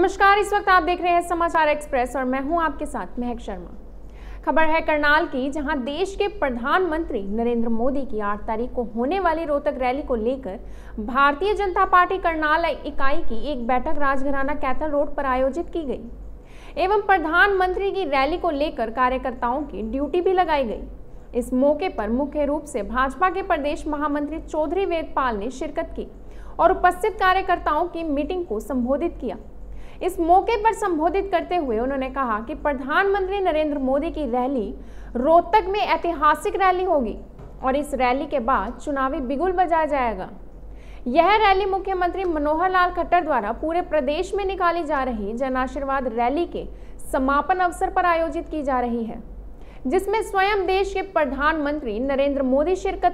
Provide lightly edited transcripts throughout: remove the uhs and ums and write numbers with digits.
नमस्कार, इस वक्त आप देख रहे हैं समाचार एक्सप्रेस और मैं हूं आपके साथ महक शर्मा। खबर है करनाल की, जहां देश के प्रधानमंत्री नरेंद्र मोदी की 8 तारीख को होने वाली रोहतक रैली को लेकर भारतीय जनता पार्टी करनाल इकाई की एक बैठक राजघराना कैथल रोड पर आयोजित की गई एवं प्रधानमंत्री की रैली को लेकर कार्यकर्ताओं की ड्यूटी भी लगाई गई। इस मौके पर मुख्य रूप से भाजपा के प्रदेश महामंत्री चौधरी वेदपाल ने शिरकत की और उपस्थित कार्यकर्ताओं की मीटिंग को संबोधित किया। इस मौके पर संबोधित करते हुए उन्होंने कहा कि प्रधानमंत्री नरेंद्र मोदी की रैली रोहतक में ऐतिहासिक रैली होगी और इस रैली के बाद चुनावी बिगुल बजाया जाएगा। यह रैली मुख्यमंत्री मनोहर लाल खट्टर द्वारा पूरे प्रदेश में निकाली जा रही जन आशीर्वाद रैली के समापन अवसर पर आयोजित की जा रही है, जिसमें स्वयं देश के प्रधानमंत्री नरेंद्र मोदी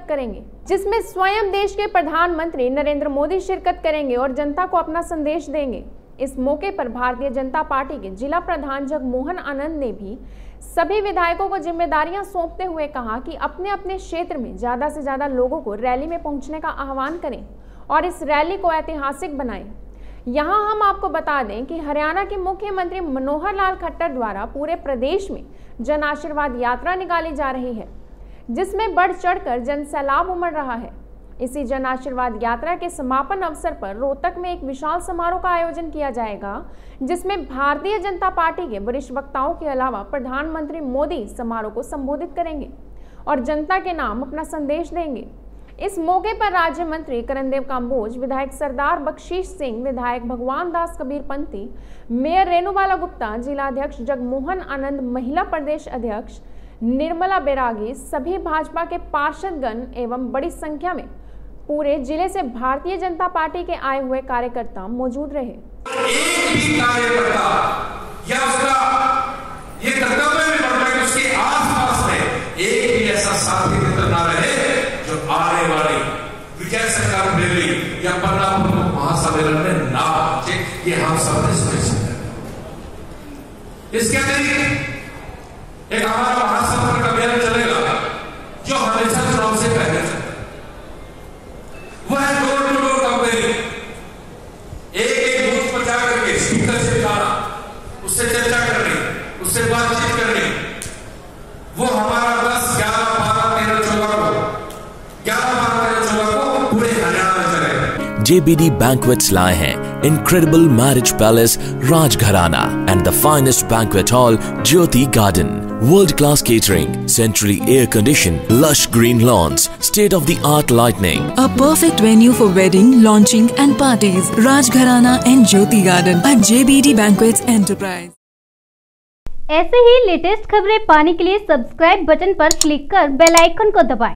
शिरकत करेंगे और जनता को अपना संदेश देंगे। इस मौके पर भारतीय जनता पार्टी के जिला प्रधान जगमोहन आनंद ने भी सभी विधायकों को जिम्मेदारियां सौंपते हुए कहा कि अपने अपने क्षेत्र में ज्यादा से ज्यादा लोगों को रैली में पहुंचने का आह्वान करें और इस रैली को ऐतिहासिक बनाएं। यहां हम आपको बता दें कि हरियाणा के मुख्यमंत्री मनोहर लाल खट्टर द्वारा पूरे प्रदेश में जन आशीर्वाद यात्रा निकाली जा रही है, जिसमें बढ़ चढ़कर जन सैलाब उमड़ रहा है। इसी जन आशीर्वाद यात्रा के समापन अवसर पर रोहतक में एक विशाल समारोह का आयोजन किया जाएगा, जिसमें भारतीय जनता पार्टी के वरिष्ठ वक्ताओं के अलावा प्रधानमंत्री मोदी समारोह को संबोधित करेंगे और जनता के नाम अपना संदेश देंगे। इस मौके पर राज्य मंत्री करणदेव काम्बोज, विधायक सरदार बख्शीश सिंह, विधायक भगवान दास कबीर पंथी, मेयर रेणुबाला गुप्ता, जिलाध्यक्ष जगमोहन आनंद, महिला प्रदेश अध्यक्ष निर्मला बैरागी, सभी भाजपा के पार्षदगण एवं बड़ी संख्या में पूरे जिले से भारतीय जनता पार्टी के आए हुए कार्यकर्ता मौजूद रहे। एक भी कार्यकर्ता या उसका ये कर्तव्य भी बनता है कि उसके आसपास में एक भी ऐसा साथी मित्र ना रहे जो आने वाली विजय संकल्प रैली या पन्ना प्रमुख महासम्मेलन में ना पहुंचे। ये हम सबने सुनिश्चित है। इसके अतिरिक्त एक हमारा महासम्मेलन अभियान चलेगा जो हमेशा चुनाव से पहले चलेगा। वह है डोर टू डोर कंपेनिंग। एक बूथ पर जाकर के स्पीकर से जाना, उससे चर्चा करनी, उससे बातचीत करनी। वो हमारा 10, 11, 12, 13, 14 को पूरे हरियाणा में चलेगा। JBD Banquets लाए हैं Incredible Marriage Palace Rajgharana and the finest banquet hall Jyoti Garden. World-class catering, centrally air-conditioned, lush green lawns, state-of-the-art lighting. A perfect venue for wedding, launching and parties. Rajgharana and Jyoti Garden at JBD Banquets Enterprise. ऐसे ही latest खबरें पाने के लिए subscribe button पर click कर bell icon को दबाएं।